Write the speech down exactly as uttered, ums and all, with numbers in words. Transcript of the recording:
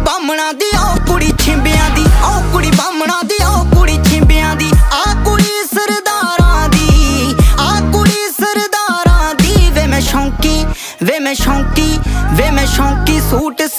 बामणा दी ओ कुड़ी छिंबियां दी, ओ कुड़ी बामणा दी ओ कुड़ी छिंबियां दी। आ कुड़ी सरदारां दी, आ कुड़ी सरदारां दी। वे मैं शौंकी वे मैं शौंकी वे मैं शौंकी सूट